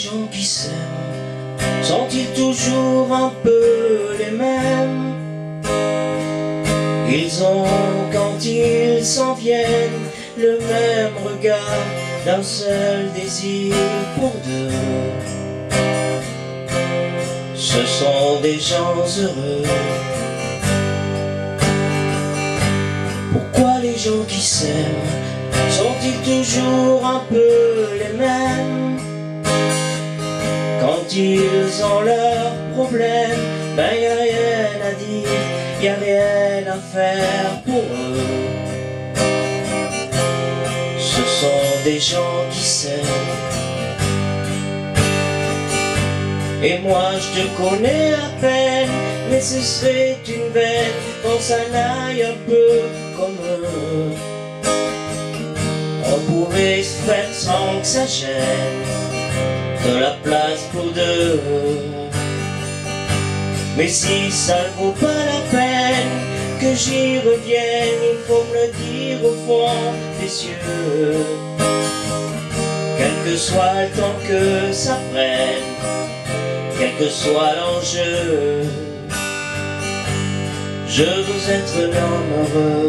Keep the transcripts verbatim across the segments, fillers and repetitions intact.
gens qui s'aiment sont-ils toujours un peu les mêmes? Ils ont, quand ils s'en viennent, le même regard, d'un seul désir pour deux. Ce sont des gens heureux. Pourquoi les gens qui s'aiment sont-ils toujours un peu les mêmes? Quand ils ont leurs problèmes, ben y a rien à dire, y a rien à faire pour eux. Ce sont des gens qui s'aiment. Et moi je te connais à peine, mais ce serait une veine qu'on s'en aille un peu comme eux. On pourrait se faire sans que ça gêne, de la place pour deux. Mais si ça ne vaut pas la peine que j'y revienne, il faut me le dire au fond des yeux. Quel que soit le temps que ça prenne, quel que soit l'enjeu, je veux être un homme heureux.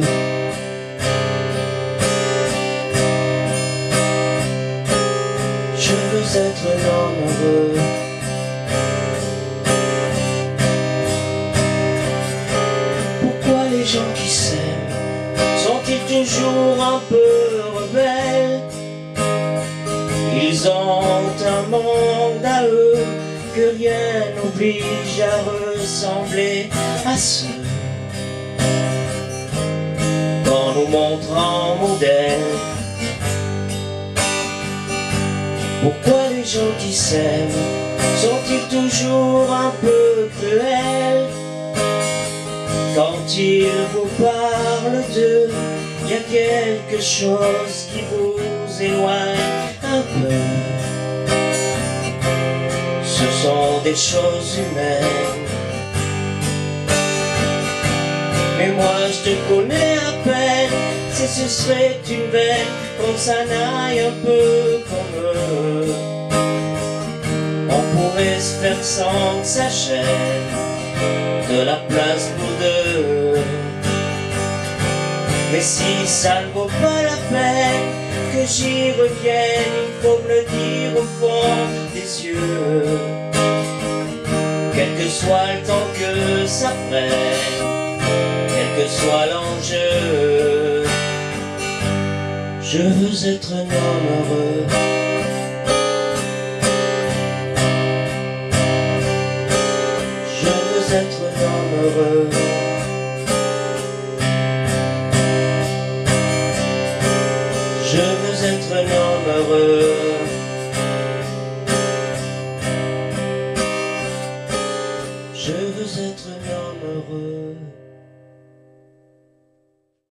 Je veux être un homme heureux. Pourquoi les gens qui s'aiment sont-ils toujours un peu rebelles? Ils ont un monde à eux que rien n'oblige à ressembler à ceux qu'on nous montre en modèle. Pourquoi les gens qui s'aiment sont-ils toujours un peu cruels? Quand ils vous parlent d'eux, y a quelque chose qui vous éloigne un peu. Ce sont des choses humaines. Mais moi je te connais à peine, si ce serait une veine qu'on s'en aille un peu comme eux. On pourrait se faire sans que ça gêne, de la place pour deux. Mais si ça ne vaut pas la peine que j'y revienne, il faut me le dire au fond des yeux. Quel que soit le temps que ça prenne, quel que soit l'enjeu, je veux être un homme heureux. Je veux être un homme heureux.